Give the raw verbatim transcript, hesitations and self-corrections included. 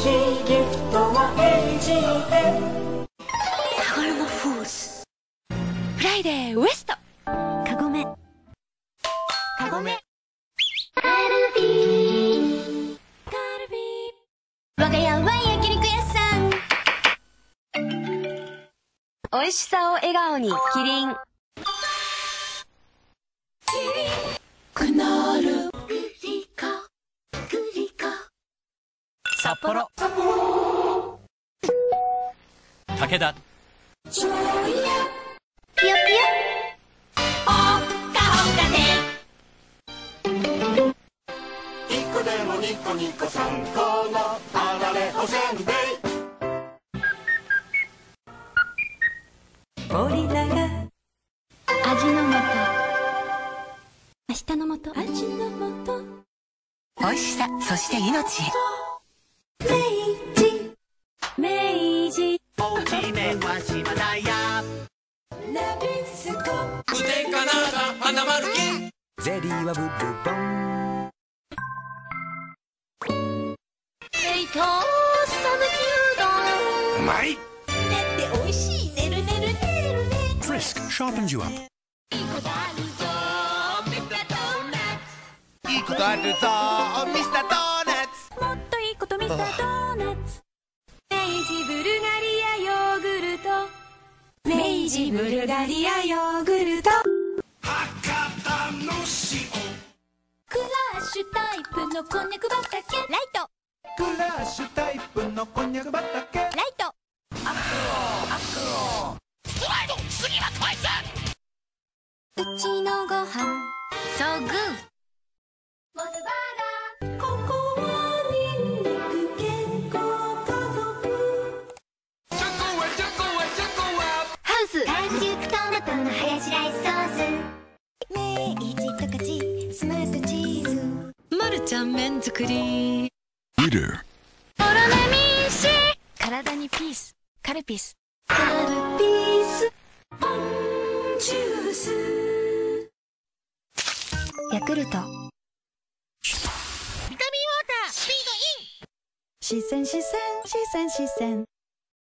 ジギフトはエイジへ。 カゴロモフーズフライデーウエストカゴメカゴメカルビーカルビー我が家は焼肉屋さん。美味しさを笑顔にキリンクノールグリコグリコ札幌武田ピヨピヨほっかほかでいっこでもにこにこさんこのあられおせんべい。森永味の素明日の素味の素美味しさそして命へ明治明治おうち麺は島田屋ナビスコ無添加なら花丸金ゼリーはブルボン。 冷凍さぬきうどんうまい。 ねっておいしいねるねるねるね Frisk sharpens you up。 いいことあるぞミスタードーナツいいことあるぞミスタードーナツ。 もっといいことミスタードーナツ明治ブルガリアヨーグルト明治ブルガリアヨーグルト博多の塩。 クラッシュタイプのこんにゃく畑ライトクラッシュタイプのこんにゃく畑。 ライトストライド次はトワイス。 うちのご飯So goodモスバーガーここはニンニク健康家族チョコはチョコはチョコはハウス完熟トマトのハヤシライスソース明治十勝スマートチーズまるちゃん麺作り Leader。 オロナミン C 体にピースカルピスカルピスポンジュースヤクルト視線視線視線視線